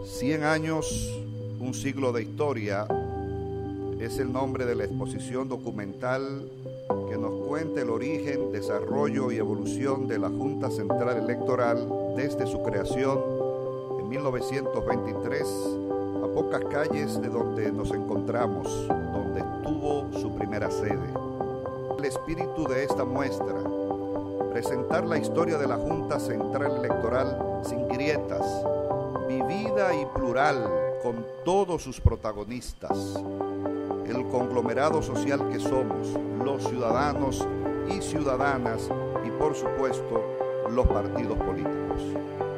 100 años, un siglo de historia, es el nombre de la exposición documental que nos cuenta el origen, desarrollo y evolución de la Junta Central Electoral desde su creación en 1923, a pocas calles de donde nos encontramos, donde estuvo su primera sede. El espíritu de esta muestra: presentar la historia de la Junta Central Electoral sin grietas, vivida y plural, con todos sus protagonistas, el conglomerado social que somos, los ciudadanos y ciudadanas y, por supuesto, los partidos políticos.